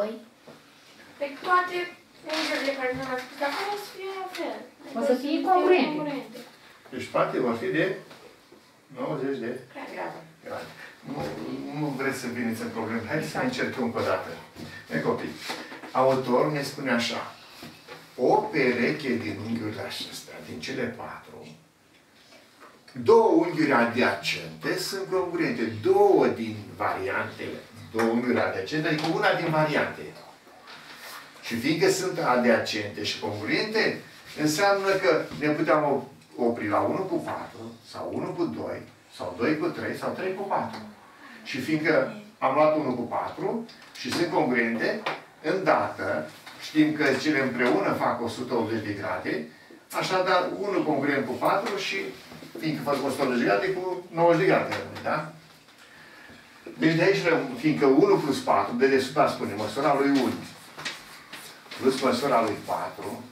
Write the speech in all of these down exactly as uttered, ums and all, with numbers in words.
doi. Pe toate unghiurile care nu l-ați spus, dar acolo o să fie la fel. O să fie congruente. Deci toate vor fi de nouăzeci de grade. Nu, nu vreți să veniți în probleme. Haideți să încercăm încă o dată. Ei copii, autorul ne spune așa. O pereche din unghiurile acestea, din cele patru, două unghiuri adiacente sunt congruente. Două din variante, două unghiuri adiacente, adică una din variante. Și fiindcă sunt adiacente și congruente, înseamnă că ne putem opri la unu cu patru, sau unu cu doi, sau doi cu trei, sau trei cu patru. Și fiindcă am luat unu cu patru și sunt congruente, îndată știm că cele împreună fac o sută optzeci de grade, așadar unu congruent cu patru și fiindcă fac o sută optzeci de grade cu nouăzeci de grade. Da? Deci de aici, fiindcă unu plus patru, de desubt spune măsura lui unu plus măsura lui patru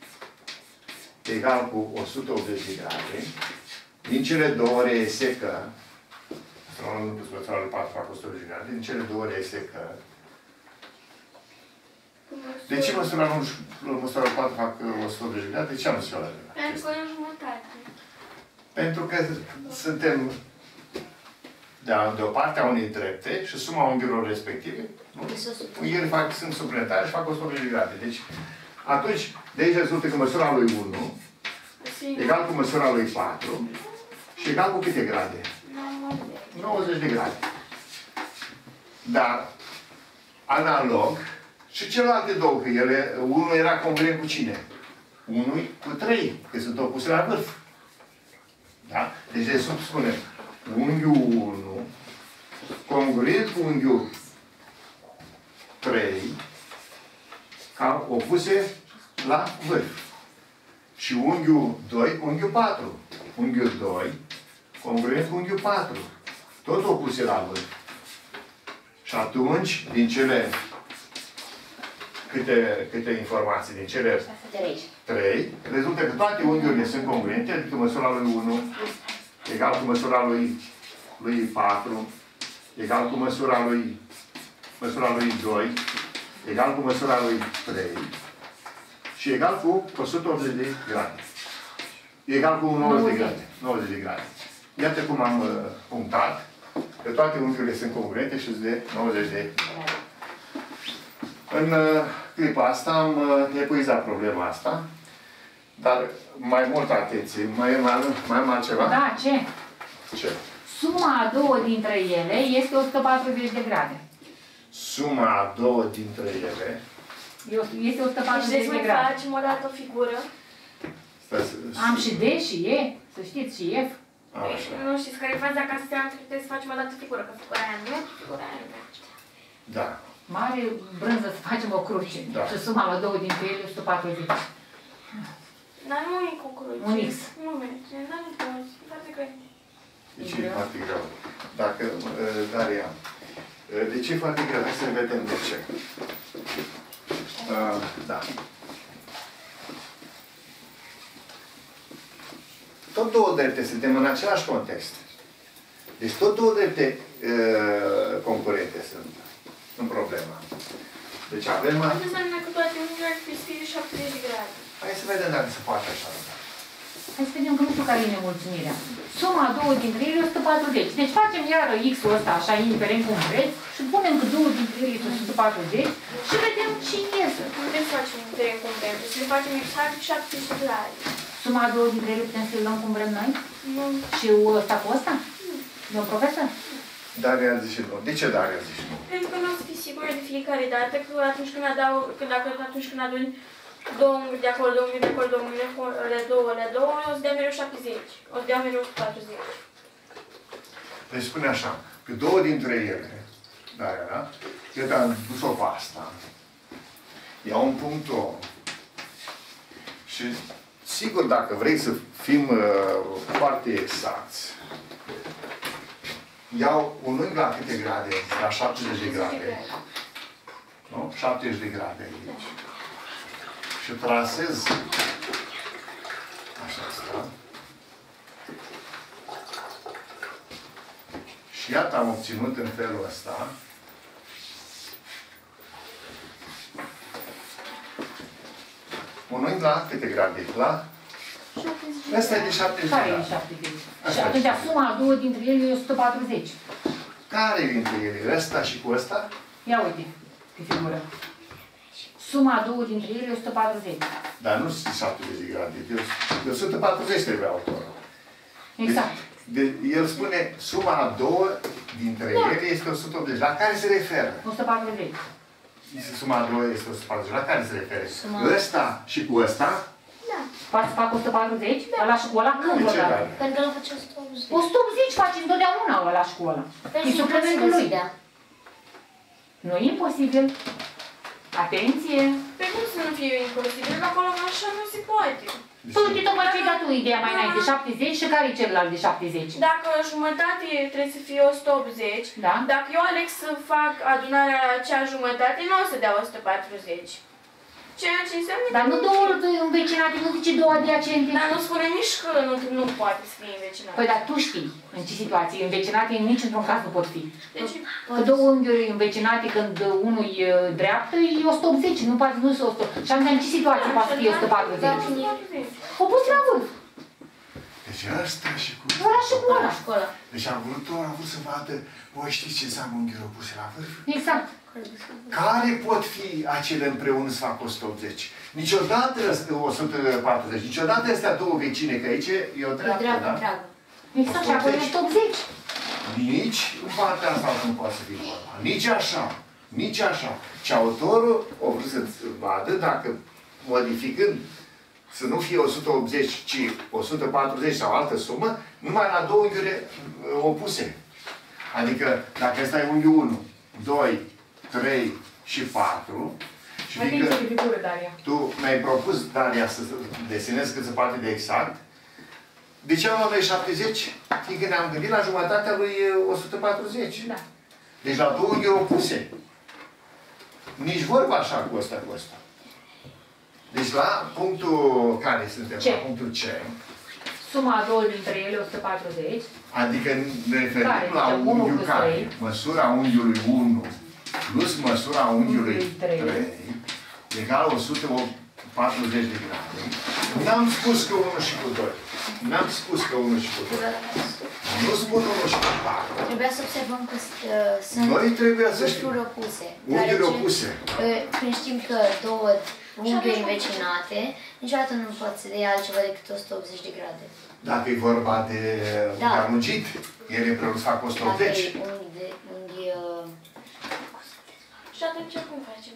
egal cu o sută optzeci de grade, din cele două reiese că măsura lui unu plus măsura lui patru fac o sută optzeci de grade, din cele două reiese că de ce măsura lui măsura lui patru fac o sută optzeci de grade? De ce am zis eu la grade? Pentru că e jumătate. Pentru că suntem de, de o parte a unei drepte și suma unghiurilor respective, unghiurile fac, sunt suplimentare și fac o sută optzeci de grade. Deci, atunci, de aici rezultă că măsura lui unu egal cu măsura lui patru și egal cu câte grade? nouăzeci de grade. Dar, analog, și celelalte două, că ele, unul era congruent cu cine? Unul cu trei, că sunt opuse la vârf. Da? Deci de sub spune unghiul unu congruent cu unghiul trei ca opuse la vârf. Și unghiul doi cu unghiul patru. Unghiul doi congruent cu unghiul patru. Tot opuse la vârf. Și atunci, din cele câte, câte informații, din cele trei, rezultă că toate unghiurile sunt congruente, adică măsura lui unu egal cu măsura lui, lui patru, egal cu măsura lui, măsura lui doi, egal cu măsura lui trei și egal cu o sută optzeci de grade. Egal cu nouăzeci de grade. nouăzeci de grade. Iată cum am uh, punctat că toate unghiurile sunt congruente și sunt de nouăzeci de grade. În uh, clipa asta am uh, epuizat problema asta, dar mai mult atenție. Mai, mai, mai am altceva? Da, ce? Ce? Suma a două dintre ele este o sută patruzeci de grade. Suma a două dintre ele este o sută patruzeci de grade. Deci să facem o dată o figură. Am și D și E, să știți, și F. Așa. Nu știți care e faza ca să trebuie să facem o dată figură, că figura aia nu, figura aia nu. Da. Mare brânză să facem o cruce. Da. Și suma la două dintre ele o sută patruzeci. Dar nu e cu cruce. Un X. Nu merge, dar nu poți. E foarte greu. De ce e foarte greu? Dacă, Daria, de ce e foarte greu? Hai să vedem de ce. Uh, da. Tot două drepte suntem în același context. Deci tot două drepte uh, concurente sunt în problema. Deci avem... Ce înseamnă că toate unghiurile ar fi fie șaptezeci de grade? Hai să vedem dacă se poate așa. Hai să vedem că nu știu care e nemulțumirea. Suma a două dintre ele e o sută patruzeci. Deci facem iară X-ul ăsta așa, indiferent cum vreți, și punem că două dintre ele este o sută patruzeci și vedem ce iese. Nu putem să facem indiferent cum vrem, să le facem exact șaptezeci de grade. Suma a două dintre ele putem să le luăm cum vrem noi? Nu. Și ăsta cu ăsta? Nu. Domn profesor? Daria zice nu. De ce Daria zice nu? Pentru că nu o să fii sigură de fiecare dată că atunci când adau, că dacă atunci când aduni două unghiuri de acolo, două unghiuri de acolo, două unghiuri de acolo, le două, le două, o să dea mereu șaptezeci. O să dea mereu o sută patruzeci. Deci spune așa, că două dintre ele, Daria, da? Eu te-am dus-o pe asta. Iau un punct O. Și sigur, dacă vrei să fim uh, foarte exacti, iau un unghi la câte grade? La șaptezeci de grade. Nu? șaptezeci de grade aici. Și trasez așa asta. Și iată am obținut în felul ăsta Un unghi la câte grade? La? Ăsta e de șaptezeci de Care e grade. șaptezeci? Și atunci suma a două dintre ele e o sută patruzeci. Care dintre ele? Ăsta și cu ăsta? Ia uite, pe figură. Suma a două dintre ele e o sută patruzeci. Dar nu sunt șaptezeci de grade, de o sută patruzeci trebuie autorul. Exact. De, el spune, suma a două dintre Da. ele este o sută optzeci. La care se referă? o sută patruzeci. Suma a două este o sută patruzeci. La care se referă? Suma- Ăsta și cu ăsta? Poate să fac o sută patruzeci? Ăla și cu ăla când De vă ce dau? grade? Pentru că nu face o sută optzeci. o sută optzeci faci întotdeauna ăla și cu ăla. E suplimentul lui. Nu e imposibil. Atenție! Pe cum să nu fie imposibil? Că acolo așa nu se poate. Păi uite, tocmai ce-ai dat tu ideea mai înainte, șaptezeci și care e celălalt de șaptezeci? Dacă jumătate trebuie să fie o sută optzeci, Da? dacă eu aleg să fac adunarea la acea jumătate, nu o să dea o sută patruzeci. Ceea ce înseamnă Dar că nu două învecinate, nu zice două adiacente. Dar nu spune nici că nu, nu poate să fie învecinat. Păi dar tu știi în ce situații învecinate nici într-un caz nu pot fi. Deci, Că două unghiuri învecinate când unul e dreaptă e o sută optzeci, nu poate nu o sută. Și atunci în ce situații poate fi o sută patruzeci? O pus la vârf. Deci ăsta și cu... Ăla și cu ăla. Școala. Deci am vrut, a vrut să vadă, voi știți ce înseamnă unghiuri opuse la vârf? Exact. Care pot fi acele împreună să facă o sută optzeci? Niciodată o sută patruzeci, niciodată astea două vecine, că aici e o dreaptă, Dreaptă, da? întreagă. Exact, și acolo e o sută optzeci. Nici în partea asta nu poate să fie vorba. Nici așa. Nici așa. Și autorul a vrut să vadă dacă, modificând, să nu fie o sută optzeci, ci o sută patruzeci sau altă sumă, numai la două unghiuri opuse. Adică, dacă ăsta e unghiul unu, doi, trei și patru, și fiindcă Atenție de figură, Daria. tu mi-ai propus, Daria, să desenezi cât se poate de exact, de ce am luat noi șaptezeci? Fiindcă ne-am gândit la jumătatea lui o sută patruzeci. Da. Deci la două unghiuri opuse. Nici vorba așa cu ăsta, cu ăsta. Deci la punctul care suntem? C. La punctul C. Suma a două dintre ele o sută patruzeci. Adică ne referim Care? la Deci unu unghiul plus care, trei. măsura unghiului unu plus măsura unghiului Unghiului trei. trei egal o sută patruzeci de grade. N-am spus că unu și cu doi. N-am spus că unu și cu doi. Nu spun unu și cu patru. Trebuia să observăm că uh, sunt Noi trebuie să știm. vârfuri opuse. Unghiuri deoarece, opuse. uh, Când știm că două unghiuri învecinate, niciodată nu poate să dea altceva decât o sută optzeci de grade. Dacă e vorba de Da. armugit, ele împreună să facă o sută Dacă optzeci. e unghi de unghi... uh, și atunci cum facem?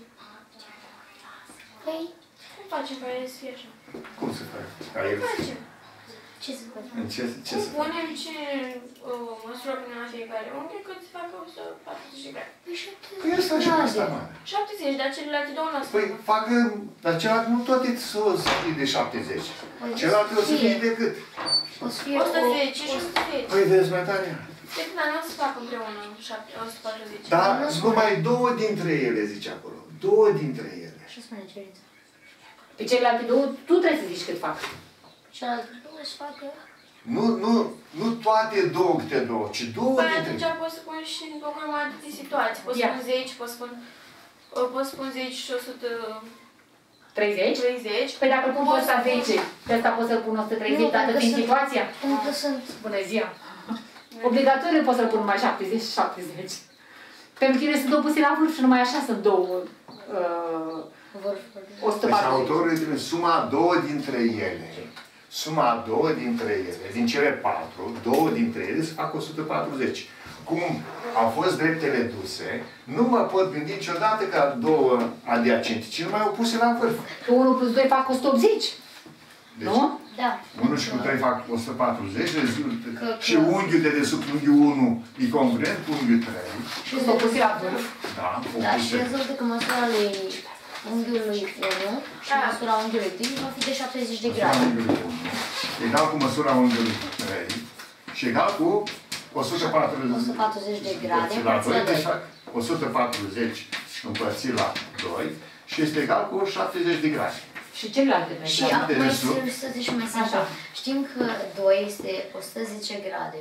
Păi, Cum facem ca el să fie așa? Cum se face? Ca el... Cum facem? ce să facem? În ce, ce Cum se face? punem ce uh, măsură până la fiecare unghi cât se facă o sută patruzeci de grade? Păi Păi ăsta și șaptezeci ăsta, de mă. șaptezeci, dar celelalte două nu Păi facă, dar celălalt nu toate să o să fie de șaptezeci. Celălalt o să fie de cât? O să fie o sută zece și o sută zece. Păi vezi, mai tare. Deci, dar nu o să fac împreună șapte- o sută patruzeci. Dar nu spune. numai două dintre ele, zice acolo. Două dintre ele. Așa spune cerința. Pe celelalte două, tu trebuie să zici cât fac. Cealaltă două să facă... Nu, nu, nu toate două câte două, ci două Păi dintre atunci ele. pot să pun și în o grămadă de situații. Pot să Ia. spun zece, pot să spun, uh, pot să spun zece și o sută treizeci? treizeci. Păi dacă pun pe ăsta zece, pe ăsta poți să-l pun o sută treizeci, Nu, dată pentru că fiind sunt- situația? Pentru că sunt... Bună ziua! Obligatoriu poți să-l pun numai șaptezeci și șaptezeci. Pentru că ele sunt opuse la vârf și numai așa sunt două. Uh, vârfuri. o sută Deci patruzeci. autorul îi trebuie suma a două dintre ele. Suma a două dintre ele, din cele patru, două dintre ele să fac o sută patruzeci. Cum au fost dreptele duse, nu mă pot gândi niciodată ca două adiacente, ci numai opuse la vârf. Că unu plus doi fac o sută optzeci. Deci, Nu? Da. unu și cu trei fac o sută patruzeci, rezultă. Că- Și unghiul de desubt, unghiul unu, e congruent cu unghiul trei. Și sunt opuse la vârf. Da, Da, și opuse. rezultă că măsura lui unghiului unu și Da. măsura unghiului doi va fi de șaptezeci de Măsura grade. unghiului unu. Egal cu măsura unghiului trei și egal cu o sută patruzeci. o sută patruzeci de grade împărțit la împărțit doi, la deci doi. fac o sută patruzeci împărțit la doi și este egal cu șaptezeci de grade. Și celelalte Și merg. acum de este desubt. să zici mai simplu. Așa. Știm că doi este o sută zece grade.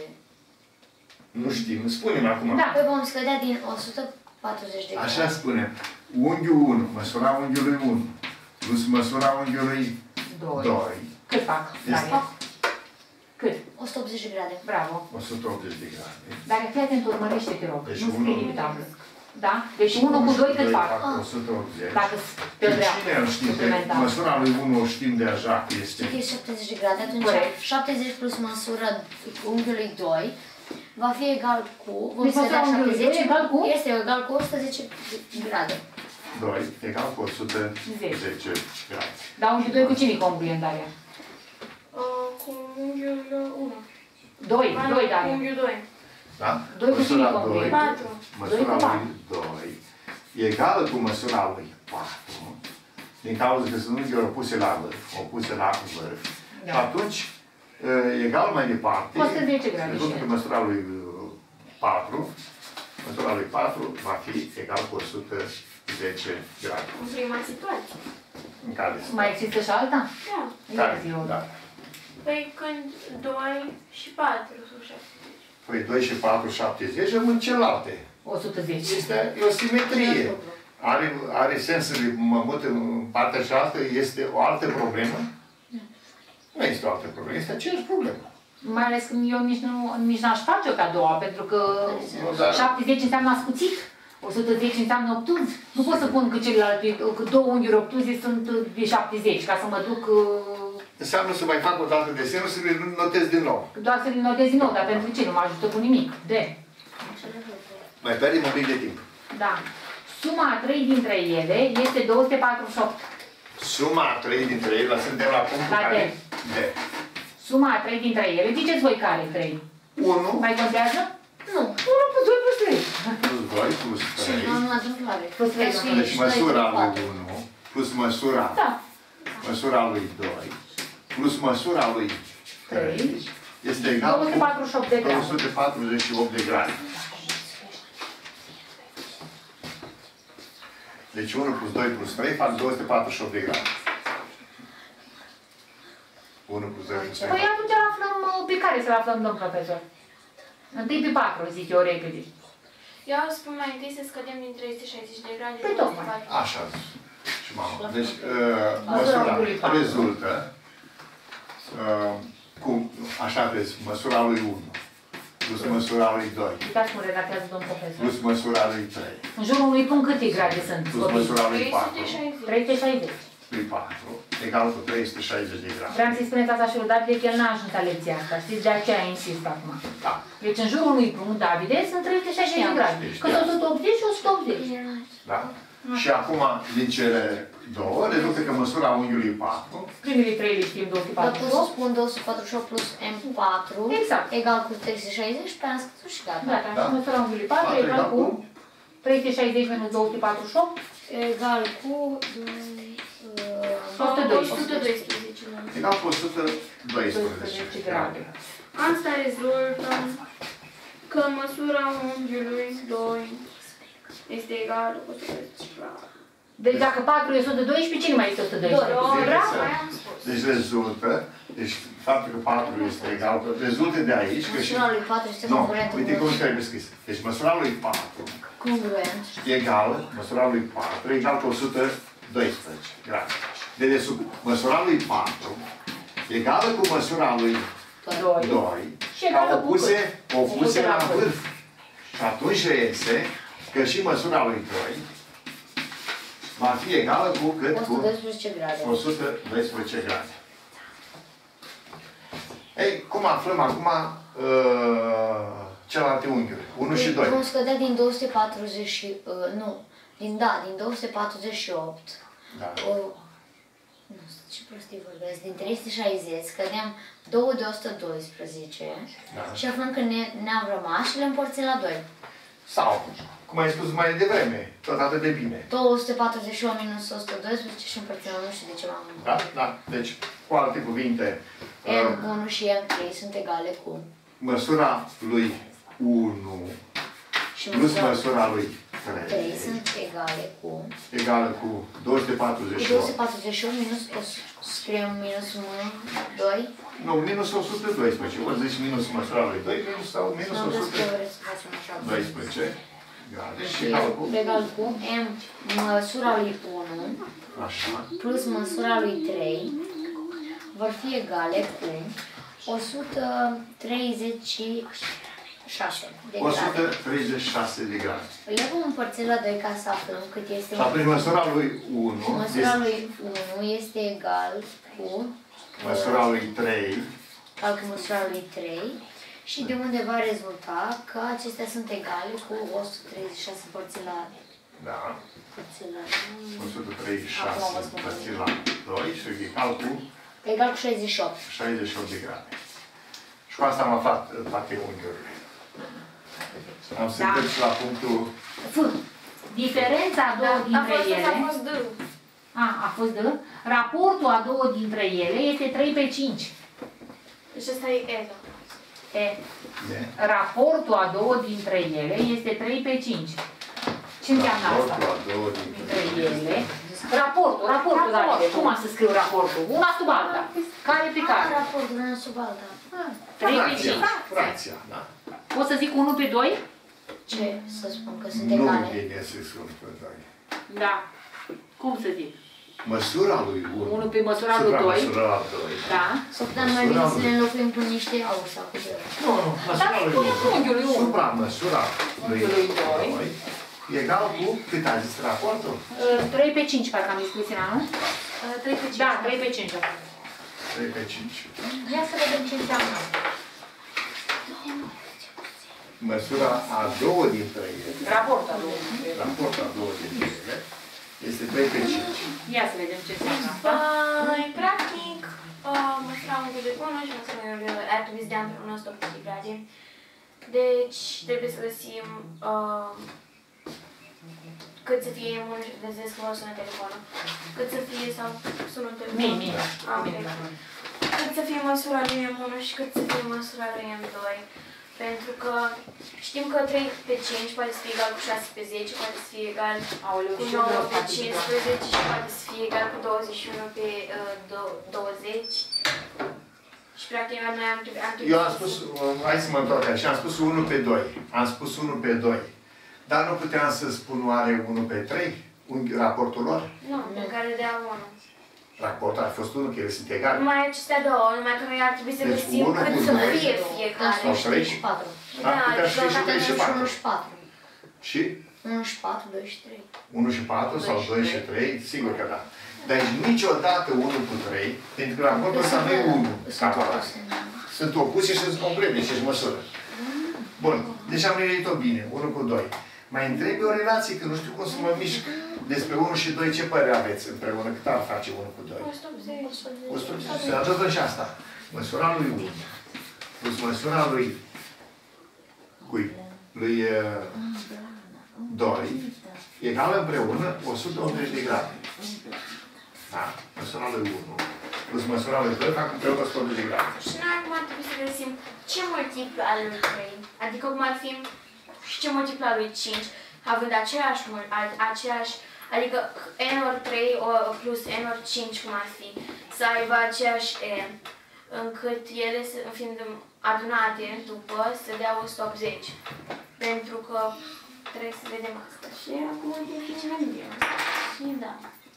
Nu știm, spunem acum. Da. Păi vom scădea din o sută patruzeci de grade. Așa spunem. Unghiul unu, măsura unghiului unu, plus măsura unghiului doi. doi. Cât fac? Este Daria? Cât? o sută optzeci de grade. Bravo. o sută optzeci de grade. Dar fii atent, urmărește, te rog. Deci Nu scrie unu- pe tablă. Da? Deci unu cu doi cât fac? o sută optzeci. Dacă pe Și dreapta. cine îl știe? Suplimentar. Măsura lui unu o știm deja că este. Știi că e șaptezeci de grade, atunci Corect. șaptezeci plus măsura unghiului doi va fi egal cu... Vom Deci măsura vedea unghiului doi șaptezeci, egal cu? este egal cu o sută zece grade. doi egal cu o sută zece grade. Da, unghiul doi cu cine e congruent, Daria? Uh, cu unghiul unu. doi, doi, Cu Daria. unghiul doi. Da? Doi cu Măsura cine doi, patru. măsura Doi cu lui doi egală cu măsura lui patru, din cauza că sunt unghiuri opuse la vârf, opuse la vârf. Da. Și atunci, egal mai departe, o sută zece grade rezultă și că măsura lui patru, măsura lui patru va fi egal cu o sută zece grade. În prima situație. În care Mai există și alta? Da. Care? Ia zi, eu. Da. Păi când doi și patru sunt șaptezeci. Păi doi și patru, șaptezeci, rămân celelalte. o sută zece. Este o simetrie. Are, are sens să mă mut în partea cealaltă? Este o altă problemă? Nu este o altă problemă, este aceeași problemă. Mai ales că eu nici, nu, nici n-aș face-o pe a doua, pentru că Nu, dar- șaptezeci înseamnă ascuțit, o sută zece înseamnă obtuz. Nu pot să pun că celelalte, că două unghiuri obtuze sunt de șaptezeci, ca să mă duc, uh, Înseamnă să mai fac o dată desenul, să le notez din nou. doar să le notez din nou, dar pentru ce? Nu mă ajută cu nimic. De. Mai pierdem un pic de timp. Da. Suma a trei dintre ele este două sute patruzeci și opt. Suma a trei dintre ele, suntem la punctul La care... D. D. Suma a trei dintre ele, ziceți voi care trei? unu Mai contează? Nu. unu plus doi plus trei. plus doi plus Și trei. nu la întâmplare. Plus trei, Deci, nu. Deci și măsura doi, lui patru. unu plus măsura, Da. măsura lui doi plus măsura lui trei este egal două sute patruzeci și opt de cu două grade. sute patruzeci și opt de grade. Deci unu plus doi plus trei fac două sute patruzeci și opt de grade. unu plus doi plus trei. Păi atunci îl aflăm, uh, pe care să-l aflăm, domn profesor? Întâi pe patru, zic eu, repede. Eu spun mai întâi să scădem din trei sute șaizeci de grade. Păi la tocmai. patru. Așa. Și mama. Deci, uh, Măsura măsura unghiului patru. rezultă uh, cu, așa vezi, măsura lui unu plus măsura lui doi Uitați cum redactează domn profesor. plus măsura lui trei În jurul unui punct câte grade sunt? plus copii? măsura lui trei patru, sute șaizeci. trei sute șaizeci. lui patru egal cu trei sute șaizeci de grade. Vreau să-i spuneți asta și lui Davide, că el n-a ajuns la lecția asta, știți? De aceea insist acum. Da. Deci în jurul unui punct, Davide, sunt trei sute șaizeci de grade. Știam. Că sunt o sută optzeci și o sută optzeci. Da? Și acum, din cele două, rezultă că măsura unghiului patru Primele trei le știm, două sute Dar pot patruzeci și să opt. spun două sute patruzeci și opt plus M patru Exact. egal cu trei sute șaizeci și pe am scăzut și gata. Gata, Da. și măsura unghiului patru patru egal cu trei sute șaizeci minus două sute patruzeci și opt. Egal cu o sută uh, doisprezece. o sută doisprezece. egal cu o sută doisprezece doisprezece grade. Asta rezultă că măsura unghiului doi este egală cu o sută doisprezece grade. Deci dacă patru e o sută doisprezece, cine mai este o sută doisprezece? Doi. Bravo! Mai am spus. Deci rezultă, deci faptul că patru este egal, rezultă de aici că și... măsura lui patru este Nu, congruentă uite cum trebuie scris. Deci măsura lui patru congruent. egal, măsura lui patru egal cu o sută doisprezece grade. De desubt, măsura lui patru egală cu măsura lui Doi. doi, Și ca egală cu opuse, cât? opuse Opuse la la vârf. Și atunci reiese că și măsura lui doi va fi egală cu cât? o sută Cu doisprezece grade. o sută doisprezece grade. Ei, cum aflăm acum uh, celelalte unghiuri? unu și doi. Vom scădea din două sute patruzeci și, uh, nu, din, da, din două sute patruzeci și opt. Da. O, nu știu ce prostii vorbesc, din trei sute șaizeci scădeam două de o sută doisprezece Da. și aflăm că ne, ne-am rămas și le împărțim la doi. Sau, cum ai spus mai devreme, tot atât de bine. două sute patruzeci și opt minus o sută doisprezece și împărțim la nu știu de ce m-am Da? Da. Deci, cu alte cuvinte, uh, M unu și M trei sunt egale cu măsura lui unu și plus măsura măsura lui trei trei sunt egale cu egală cu două sute cu patruzeci și două sute opt. patruzeci și opt minus o, scriem minus unu, doi. Nu, minus o sută doisprezece. Ori zici minus măsura lui doi, minus sau minus Nu o vreau sută să vreți să facem așa. doisprezece. grade. Și Și calcul. egal cu M măsura lui unu Așa. plus măsura lui trei vor fi egale cu o sută treizeci și șase de o grade. sută treizeci și șase de grade. Le vom împărți la doi ca să aflăm cât este. Și atunci măsura lui unu, Măsura este lui unu este egal cu măsura lui trei, calcul măsura lui trei și de unde va rezulta că acestea sunt egale cu o sută treizeci și șase împărțit la da, împărțit la o sută treizeci și șase Acum vă spun. împărțit la doi și egal cu egal cu șaizeci și opt. șaizeci și opt de grade. Și cu asta am aflat uh, toate unghiurile. Am să Da. trec la punctul... F. Diferența a două A dintre fost ele... a fost D. A, a fost D. Raportul a două dintre ele este trei pe cinci. Deci ăsta e E. E. De? Raportul a două dintre ele este trei pe cinci. Ce înseamnă asta? Raportul a două dintre Dintre ele. Raportul, raportul, Davide. Cum am să scriu raportul? Una sub alta. Care pe care? Raportul unu sub alta. trei pe Fracția, cinci. fracția, da. Pot să zic unu pe doi? Ce să spun că sunt Nu egale? vine să spun pe doi. Da. Cum să zic? Măsura lui unu. unu pe măsura lui doi. Măsura la doi. Da. Sau putem mai bine să le înlocuim cu niște au sau cu zero. Nu, nu, măsura Dar lui spune unu. unghiul lui unu. Supra măsura lui Unghiul lui doi. doi. Egal cu, cât a zis raportul? trei pe cinci, parcă am scris în anul. trei pe cinci. Da, trei pe cinci. trei pe cinci. Ia să vedem ce înseamnă. Măsura a două dintre ele, Raportul a două. raportul a două dintre ele, este trei pe cinci. Ia să vedem ce înseamnă asta. Păi, practic, uh, măsura unghiului de unu și măsura unghiului ar trebui să dea împreună o sută de grade. Deci, trebuie să găsim uh, cât să fie unu și vedeți că mă sună telefonul. Cât să fie sau sună telefonul. Mie, mie. Ah, ok. Cât să fie măsura lui M unu și cât să fie măsura lui M doi. Pentru că știm că trei pe cinci poate să fie egal cu șase pe zece, poate să fie egal Aoleu, cu și nouă eu pe cincisprezece și poate să fie egal cu douăzeci și unu pe uh, douăzeci. Și practic noi am trebuit... Am Eu am spus, uh, hai să mă întorc aici, am spus unu pe doi. Am spus unu pe doi. Dar nu puteam să spun oare unu pe trei? Unghi- Raportul lor? Nu, pe care dea unu. Raportul a fost unu, că ele sunt egale. Numai acestea două, numai că noi ar trebui să Deci găsim unu cât cu să doi fie sau fiecare. trei? trei și patru. Da, putea să fie și trei și și patru. unu și patru. Și unu și patru, doi și trei. unu și patru sau doi și trei? Sigur că da. Deci niciodată unu cu trei, pentru că raportul ăsta nu e unu. Sunt opuse. Sunt opuse și sunt complete și își măsură. Bun, deci am nimerit-o bine, unu cu doi. Mai întrebi o relație, că nu știu cum să mă mișc. Despre unu și doi, ce părere aveți împreună? Cât ar face unu cu doi? o sută optzeci. o sută optzeci. Se adăugă și asta. Măsura lui unu plus măsura lui cui? Lui uh, doi egală împreună o sută optzeci de grade. Da? Măsura lui unu plus măsura lui doi fac împreună o sută optzeci de grade. Și noi acum ar trebui să găsim ce multiplu al lui trei. Adică cum ar fi și ce multiplu al lui cinci, având aceeași, mul- a- aceeași adică n ori trei o- plus n ori cinci, cum ar fi, să aibă aceeași n, încât ele, să- fiind adunate după, să dea o sută optzeci. Pentru că trebuie să vedem asta. Și acum definim bine. Și da.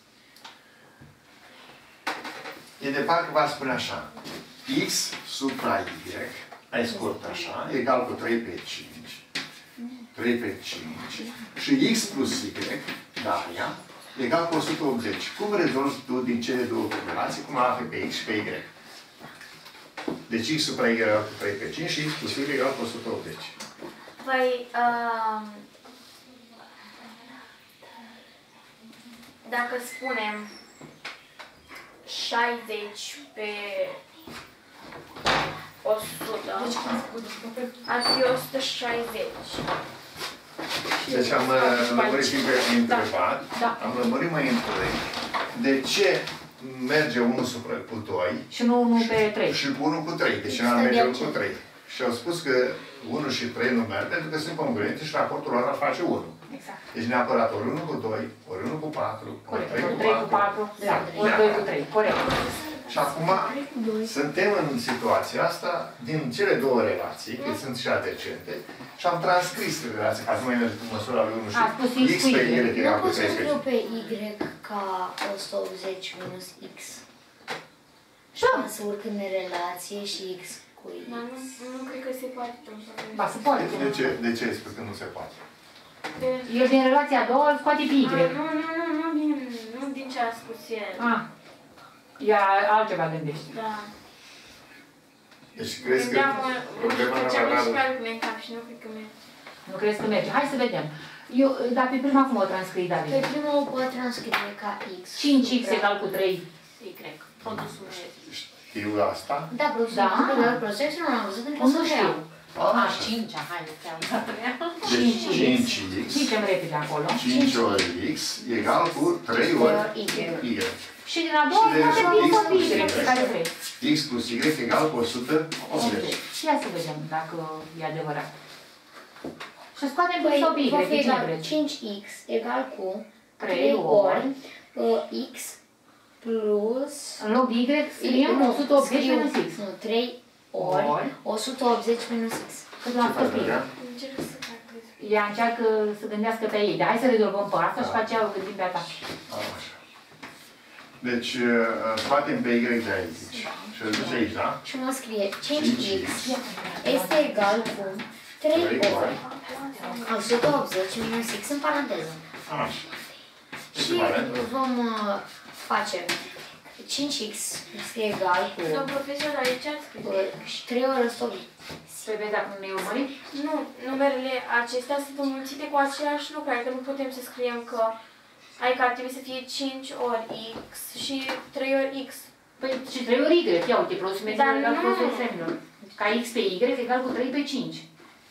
E de parcă v-ar spune așa. X supra Y, ai scurt așa, egal cu trei pe cinci. trei pe cinci. Și X plus Y, Daria, egal cu o sută optzeci. Cum rezolvi tu din cele două corelații? Cum arată pe X și pe Y? Deci X supra Y egal cu trei pe cinci și X plus Y egal cu o sută optzeci. Păi, um, dacă spunem șaizeci pe o sută, ar fi o sută șaizeci. Deci am uh, lămurit și pe întrebat, Da. am lămurit mai întâi de ce merge unu supra cu doi Și nu unu pe trei. și cu unu cu trei, deci n-ar merge unu cu trei. Și au spus că unu și trei nu merg pentru că sunt congruente și raportul lor ar face unu. Exact. Deci neapărat ori unu cu doi, ori unu cu patru, ori Corect. trei Ori cu trei cu patru. patru. Da. Ori doi cu trei. Corect. Și Și acum suntem în situația asta din cele două relații, că sunt și adecente, și am transcris relația, ca să mai merg cu măsura lui unu și x pe y egal Nu cu pot să scriu treisprezece. pe y ca o sută optzeci minus x. Și Da. să urcând în relație și x cu y. Dar nu, nu cred că se poate. Ba, se poate. De ce, de ce spui că nu se poate? El din relația a doua îl scoate pe Y. Ah, nu, nu, nu, nu din, nu din ce a spus el. Ah. Ea altceva gândește. Da. Deci crezi că Gândeam, problema uh, nu ce-am avea... și pe altul în cap și nu cred că merge. Nu crezi că merge? Hai să vedem. Eu, dar pe prima cum o transcrii, Pe David? prima o pot transcrie ca x. cinci x egal cu trei. Y. Produsul meu. Știu asta? Da, produsul Da. da. Produsul nu l-am văzut în Nu clasa știu. real. Ah, Așa. cinci, hai, te-am dat ea. Deci cinci x, Zicem repede acolo. cinci ori x egal cu trei ori y. y. Și din a doua Și de poate fi x tot Y, plus pe care vrei. x plus y egal cu o sută optzeci. Ia să vedem dacă e adevărat. Și scoatem pe Păi, sau pe Y, va pe fi cine egal vreți? cinci x egal cu trei trei ori. ori uh, x plus... În loc de Y scriem nu, o sută optzeci scriu, minus X. Nu, trei ori Ori. o sută optzeci minus x. Cât Ce l-am faci, făcut pe Maria? ei. Încerc să calculez. Ea încearcă să gândească pe ei. Dar hai să rezolvăm pe asta și Da. pe aceea o gândim pe a ta. Așa. Deci, uh, scoatem pe y de aici. Și îl duci aici, da? Și mă scrie cinci x cinci x este egal cu trei trei ori ori. o sută optzeci minus x în paranteză. Așa. Și vom uh, face cinci x este egal cu Domn profesor, dar ce ați scris? uh, trei ori o sută optzeci. Să vezi dacă nu ne urmărit? Nu, numerele acestea sunt înmulțite cu același lucru, adică nu putem să scriem că adică ar trebui să fie cinci ori x și trei ori x. Păi și trei ori Y. Ia uite, produsul Dar egal cu nu. produsul semnul. Ca X pe Y egal cu trei pe cinci.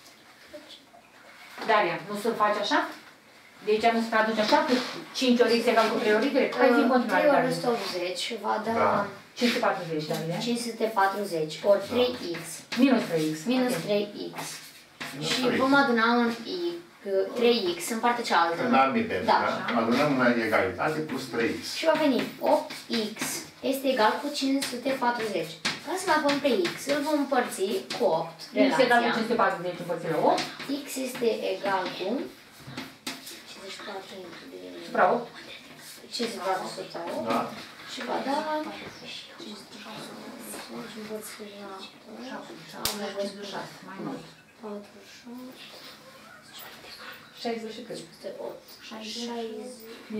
Daria, nu să-l faci așa? De aici nu se traduce așa? Cu cinci ori X egal cu trei ori Y? Hai zi în continuare, trei ori o Daria. sută optzeci va da Da. cinci sute patruzeci, Daria. cinci sute patruzeci ori trei x Minus trei X. minus Ok. trei x. Minus Și trei x. vom aduna un y, trei x în partea cealaltă. În ambidență, Da. da? Adunăm în egalitate plus trei x. Și va veni opt x este egal cu cinci sute patruzeci. Ca să mai pun pe x, îl vom împărți cu opt, X egal cu relația. cinci sute patruzeci împărțit la opt. X este egal cu cincizeci și patru de Supra opt. cincizeci și patru supra opt Da? și va da împărțit la cincizeci și șase, mai mult. patruzeci și opt, șaizeci și cât? opt, șaizeci.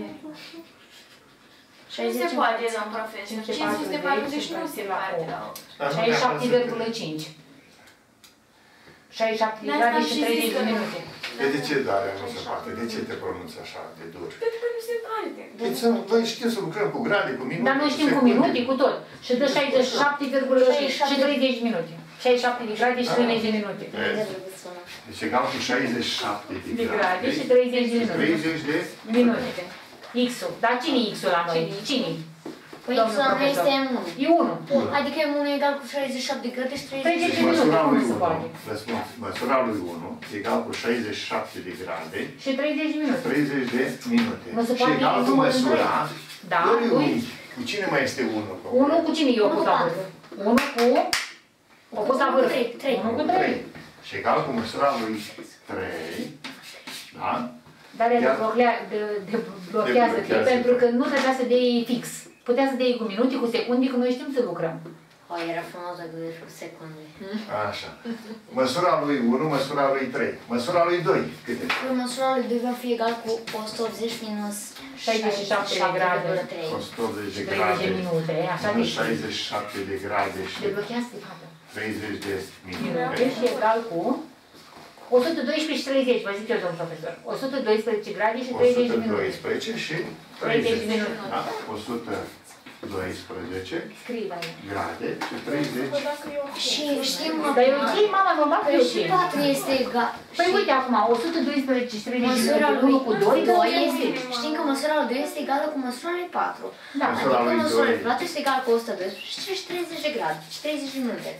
Nu se poate, domn profesor. cinci sute patruzeci nu se poate la opt. Dar nu șaizeci și șapte neapărat să- virgulă cinci. șaizeci și șapte de De asta grade am și și treizeci zis de că nu. minute. De, de ce, Daria, nu se poate? De ce te pronunți așa de dur? Pentru că nu se poate. Deci să, noi știm să lucrăm cu grade, cu minute, Dar noi știm cu secunde. minute, cu tot. Și dă șaizeci și șapte virgulă cinci și treizeci de minute. șaizeci și șapte de grade și treizeci de minute. Deci egal cu șaizeci și șapte de De grade grade și treizeci de minute. treizeci de Minute. X-ul. Dar cine e X-ul la noi? Cine? Păi Domnul x-ul la noi profesor. este unu. E unu. Adică e unu egal cu șaizeci și șapte de grade și treizeci de treizeci Deci de minute. măsura Cum lui se unu, poate? răspuns, măsura lui unu egal cu șaizeci și șapte de grade, Și treizeci de minute. treizeci de minute. Nu se Și poate egal cu numărul măsura Da, lui lui. unu. Cu cine mai este unu? unu cu cine e Unu opus cu la patru. vârf? unu cu... Opus la vârf. trei, trei. unu cu trei. Și egal cu măsura lui trei, da? Dar el Iar- blochea- de- de- blochează De blochează. pentru că nu trebuia să dai fix. Putea să dai cu minute, cu secunde, că noi știm să lucrăm. O, era frumos dacă vedeți cu secunde. Așa. Măsura lui unu, măsura lui trei. Măsura lui doi, câte? Păi măsura lui doi va fi egal cu o sută optzeci minus șaizeci și șapte de grade. virgulă trei. o sută optzeci de treizeci de grade. minute, așa Minus de șaizeci și șapte de grade și deblochează de fată. treizeci de Minute minute. și egal cu o sută doisprezece și treizeci, vă zic eu, domn profesor. o sută doisprezece grade și o treizeci de sută minute. doisprezece și treizeci de treizeci. minute. Da? o sută doisprezece Scrie, da. grade și treizeci. Bă, dacă e ok. Și știm Dar e ok, mama, normal că că e și ok. patru este egal. Păi și uite acum, o sută doisprezece și treizeci de măsura minute, lui unu cu doi, doi doi este, știm că măsura lui doi este egală cu măsura lui patru. Da. Măsura Adică lui măsura lui doi. patru este egală cu o sută doisprezece și treizeci de grade și treizeci de minute.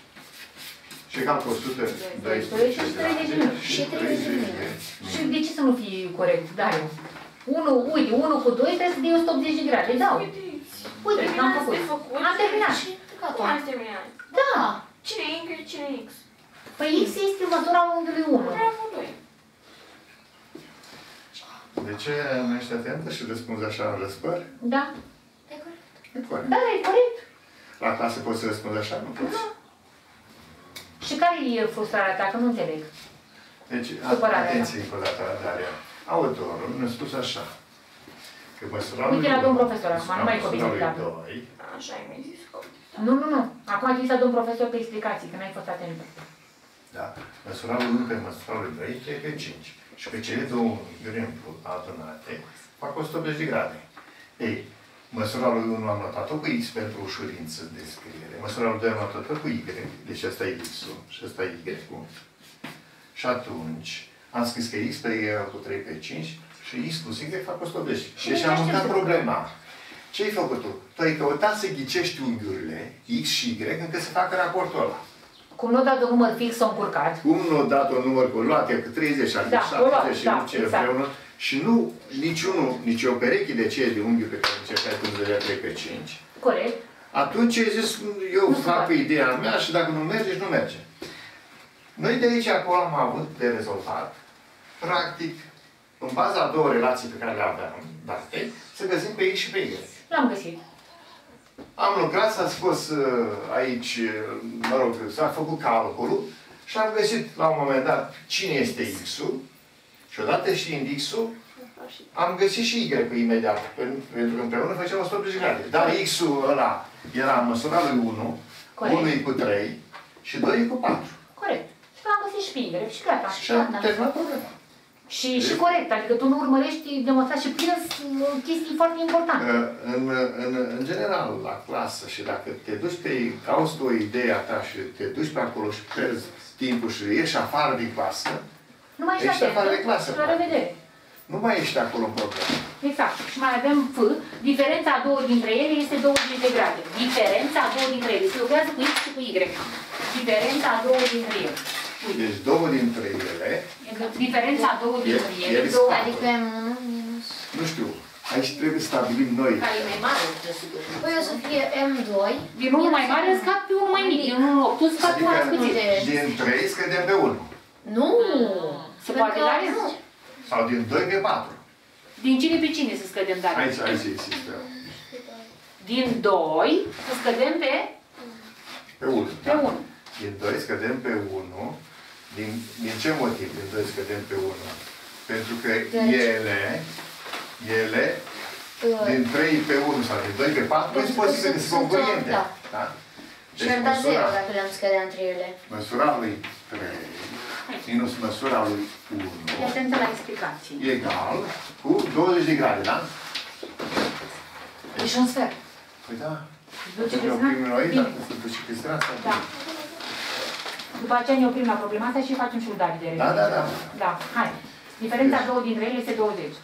Și egal cu o sută doisprezece și grade treizeci de minute. și Și treizeci de treizeci de Și minute. de ce să nu fie corect? Da, eu. unu, uite, unu cu doi trebuie să dai o sută optzeci de grade. Da. Vedeți. Uite, am Terminați făcut. de făcut? Am terminat. Și Cum gata. ați terminat? Da. Cine e Y, cine e X? Păi X este măsura unghiului unu. Bravo, doi. De ce nu ești atentă și răspunzi așa în răspăr? Da. E corect. E corect. Da, e corect. La clasă poți să răspunzi așa? Nu poți. Și care e frustrarea ta? Că nu înțeleg. Deci, Supărarea atenție încă o dată la Daria. Autorul ne-a spus așa. Că măsura Uite la domn profesor acum, nu mai copii de dată. doi. Așa ai mai zis că... Nu, nu, nu. Acum ai zis la domn profesor pe explicații, că n-ai fost atentă. Da. Măsura lui unu pe măsura lui doi trei pe cinci. Și pe cele două unghiuri adunate fac o sută optzeci de grade. Ei, măsura lui unu am notat-o cu X pentru ușurință de scriere. Măsura lui doi am notat-o cu Y. Deci asta e X-ul și asta e Y-ul. Și atunci am scris că X pe Y cu trei pe cinci și X plus Y fac o sută optzeci. Deci am mutat problema. Ce ai făcut tu? Tu ai căutat să ghicești unghiurile X și Y încât să facă raportul ăla. Cum nu a dat un număr fix, s-a încurcat. Cum nu a dat un număr cu luate cu treizeci, adică Da, șaptezeci și da, nu ce exact. împreună. Și nu, niciunul, nici o pereche de cei de unghiuri pe care încercai tu să trei pe cinci. Corect. Atunci ai zis, eu Nu fac se pe ideea mea și dacă nu merge, nu merge. Noi de aici acolo am avut de rezolvat, practic, în baza a două relații pe care le aveam date, să găsim pe X și pe Y. L-am găsit. Am lucrat, s-a scos uh, aici, uh, mă rog, s-a făcut calculul și am găsit la un moment dat cine este X-ul și odată știind X-ul, am găsit și Y-ul imediat, pentru că împreună făceam o sută optzeci de grade. Dar X-ul ăla era în măsura lui unu, unu e cu trei și doi e cu patru. Corect. Și l-am găsit și pe Y și gata. Și am terminat problema. Și, și corect, adică tu nu urmărești demonstrat și prins chestii foarte importante. În, în, în general, la clasă și dacă te duci pe, cauți tu o idee a ta și te duci pe acolo și pierzi timpul și ieși afară din clasă, Nu mai ești ești afară de clasă. La revedere. Nu mai ești acolo în problemă. Exact. Și mai avem F. Diferența a două dintre ele este douăzeci de grade. Diferența a două dintre ele. Se lucrează cu X și cu Y. Diferența a două dintre ele. Deci două dintre ele, Diferența a două dintre E- ele. ele două, sunt- Adică M unu minus... nu știu, aici trebuie să stabilim noi. Care e mai mare, sigur. Păi o să fie M doi. Din unul mai mare scapi pe unul mai mic. Din unul opt, tu scapi pe unul mai Adică puțin. din trei scădem pe unu. Nu! Se poate, Pentru că Daria? nu. Sau din doi pe patru. Din cine pe cine să scădem, Daria? Aici, aici există. Din doi să scădem pe, Pe unu. pe unu. Din doi scădem pe unu. Din, din ce motiv din doi scădem pe unu? Pentru că Deci- ele, ele, Uh, din trei pe unu sau din doi pe patru, Deci sunt posibile că sunt- sunt concurente. da. Da? Și ar da zero dacă le-am scădea între ele. măsura lui trei minus măsura lui unu Fii atentă la explicații. egal cu douăzeci de grade, da? E și un sfert. Păi da. Îți duce Ne Cristina? oprim noi, Bine. dacă se duce Cristina, asta Da. După aceea ne oprim la problema asta și facem și un David de Da, da, da. Da, hai. Diferența două dintre ele este douăzeci.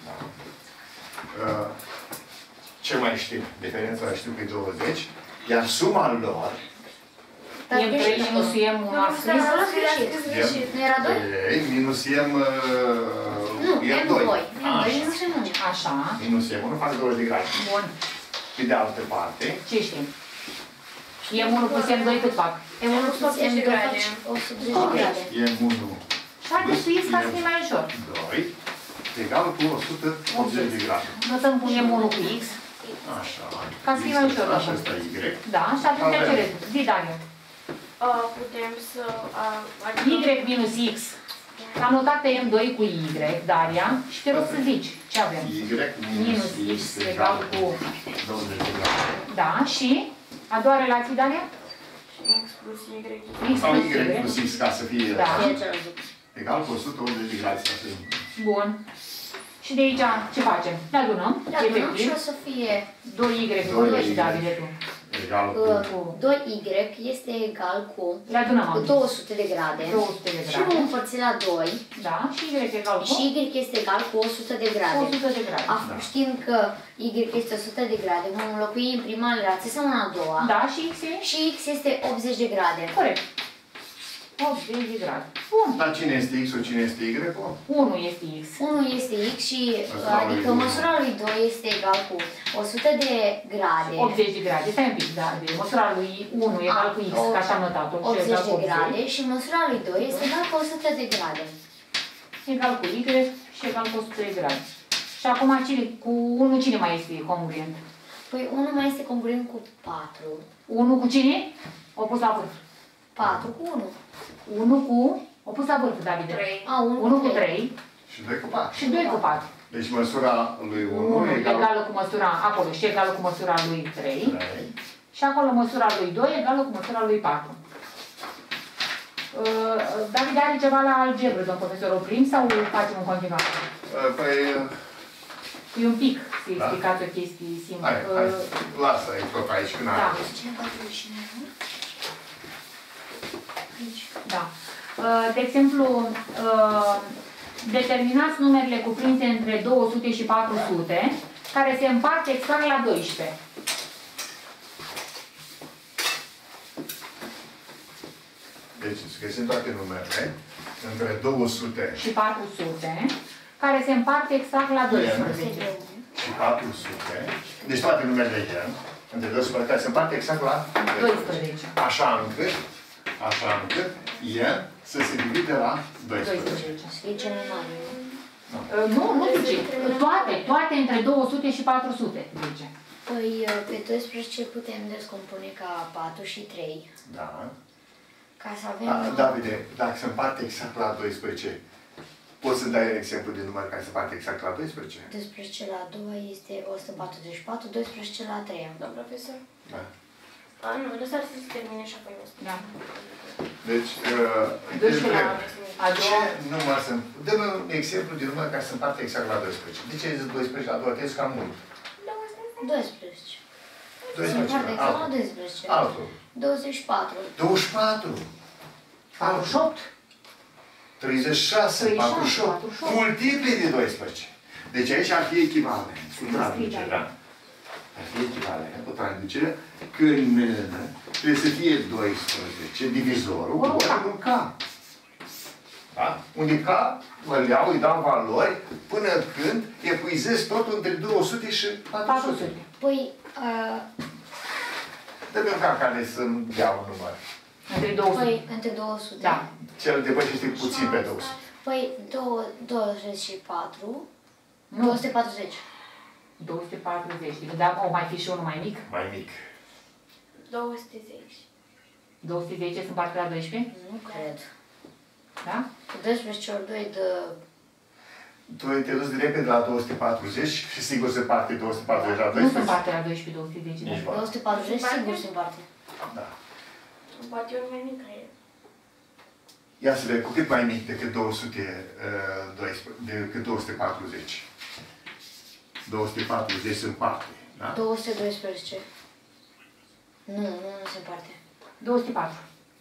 Uh, Ce mai știm? Diferența știu că e douăzeci, iar suma lor Dar E trei greșit minus acolo. M unu a scris. Nu, nu, greșit. greșit. Nu era doi? e minus M Nu, uh, M M doi. doi. M doi Așa. minus M unu. Așa. Minus M unu fac douăzeci de grade. Bun. Pe de altă parte, Ce știm? M unu plus M doi cât fac? M unu plus M doi grade. face o sută optzeci de grade. M unu Și haideți să ies ca să fie mai ușor. doi egal cu o sută optzeci de grade. Notăm cu M unu cu X. Așa. Ca să fie mai ușor. Așa asta e Y. Da, și atunci ce rezultă? Zi, Daria. Uh, putem să... Uh, adică... Y minus X. Am notat pe M doi cu Y, Daria, și te rog să zici ce avem. Y Minus X egal cu... douăzeci de grade. Da, și a doua relație, Daria? X plus Y. X Sau plus Y plus X ca să fie Da. egal cu o sută optzeci de grade. Să fie. Bun. Și de aici ce facem? Le adunăm, Le adunăm și efectiv. o să fie doi Y, doi doi și Y. Davide tu. Egal uh, cu... doi Y este egal cu Le adunăm cu acum. două sute de grade. două sute de Și vom grade. împărți la doi Da, și Y egal cu și Y este egal cu o sută de grade. o sută de grade. Af- Știind că Y este o sută de grade, vom înlocui în prima relație sau în a doua. Da, și X e? Și X este optzeci de grade. Corect. optzeci de grade. Bun. Dar cine este X-ul, cine este Y-ul? unu este X. unu este X și Măsura lui adică unu. măsura lui doi este egal cu o sută de grade. optzeci de grade. Stai un pic, da. De măsura lui unu egal cu X, că așa am notat-o. Și egal optzeci cu de grade și măsura lui doi este egal cu o sută de grade. Egal cu Y și egal cu o sută de grade. Și acum cine, cu unu cine mai este congruent? Păi unu mai este congruent cu patru. unu cu cine? Opus la vârf. patru cu unu. unu cu opus la vârf, David. trei. A, unu unu cu cu trei. trei Și doi cu patru. și doi cu patru. Deci măsura lui unu unu egal egală cu măsura, acolo, și egală cu măsura lui trei. trei. Și acolo măsura lui doi egală cu măsura lui patru. Uh, David are ceva la algebră, domn profesor, oprim sau facem în continuare? Păi, E un pic să Da. explicați o chestie simplă. hai, hai, Uh, lasă aici tot aici, când Da. are. Da. Uh, De exemplu, uh, determinați numerele cuprinse între două sute și patru sute, care se împart exact la doisprezece. Deci, îți găsim toate numerele, între două sute Și patru sute, care se împart exact la doisprezece. și patru sute, deci toate numerele N, între două sute, care se împarte exact la doisprezece. Așa încât, așa încât, N să se divide la doisprezece. doisprezece. Să fie cel mai mare. Uh, Nu, nu zice. Toate, toate între două sute și patru sute, zice. Păi pe doisprezece putem descompune ca patru și trei. Da. Ca să avem... Da, Davide, dacă se împarte exact la doisprezece, poți să dai un exemplu de număr care se împarte exact la doisprezece? doisprezece la a doua este o sută patruzeci și patru, doisprezece la a treia. Domn profesor? Da. A, nu, lăsați să se termine și apoi o să... Da. Deci, uh, te doisprezece întreb, la a ce doua. număr sunt? Dă-mi un exemplu de număr care se împarte exact la doisprezece. De ce ai zis doisprezece la a doua? Te cam mult. doisprezece. Se doisprezece, împarte exact la altul. doisprezece. Altul. douăzeci și patru. douăzeci și patru. patruzeci și opt. treizeci și șase, treizeci și șase, patruzeci și opt. patruzeci și opt. Multipli de doisprezece. Deci aici ar fi echivalent. Cu traducere, da? Ar fi echivalent cu traducere când trebuie să fie doisprezece, divizorul, Ori un K. ori un K. Da? Unde K, îl iau, îi dau valori, până când epuizez totul între două sute și patru patru sute. sute. Păi, uh, Dă-mi un K care să-mi dea un număr. Între două sute. păi între două sute. Da. Cel depășește puțin pe două sute. Păi două- douăzeci și patru. Nu. două sute patruzeci. două sute patruzeci. Dar o mai fi și unul mai mic. Mai mic. două sute zece. două sute zece se împarte la doisprezece? Nu cred. Da? Cu doisprezece ori doi de... Tu te duci direct de la două sute patruzeci și sigur se parte două sute patruzeci la Nu se doisprezece. împarte la doisprezece, două sute zece. Nici Da. două sute patruzeci Se împarte? sigur se împarte. Da. Poate ori mai mic ca el. Ia să vedem, cu cât mai mic decât două sute doisprezece, decât două sute patruzeci. două sute patruzeci se împarte, da? două sute doisprezece. Nu, nu, nu se împarte. două sute patru.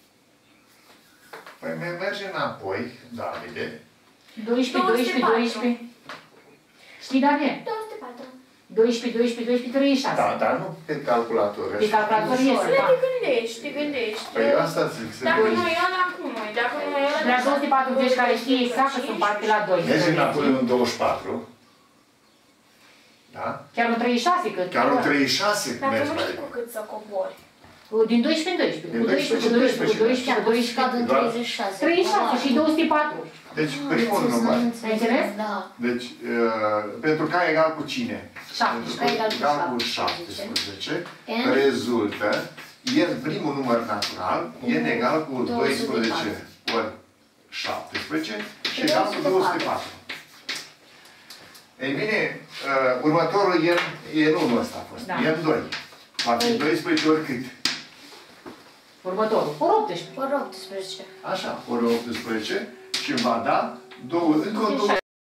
Păi mai merge înapoi, Davide. doisprezece, doisprezece, doisprezece. Știi, David? două sute patru. doisprezece, doisprezece, doisprezece, treizeci și șase. Da, dar nu pe calculator. Pe calculator iese, Nu da. te gândești, te gândești. Păi asta zic, să Dacă doi. nu e ăla, cum e? Dacă nu e ăla... La două sute patruzeci, care știe exact că se împarte la Merge înapoi doisprezece. în douăzeci și patru. Da? Chiar un treizeci și șase, că... Chiar în treizeci și șase Dacă mergi nu mai știi cu cât să cobori. Din doisprezece în doisprezece. Din Cu doisprezece, cu doisprezece, cu doisprezece, cu doisprezece. Cad în Da. treizeci și șase. treizeci și șase și două sute patru. Deci, primul număr. Ai înțeles? Da. Deci, uh, pentru K egal cu cine? șaptesprezece. Pentru K egal cu egal cu șaptesprezece. șaptesprezece, N. rezultă, n, primul număr natural, n egal cu doisprezece ori șaptesprezece și egal cu două sute patru. Ei bine, uh, următorul n, n unu ăsta a fost, Da. n doi. Va fi doisprezece ori cât? Următorul. Ori optsprezece. Ori optsprezece. Așa, ori optsprezece și va da două, încă o două.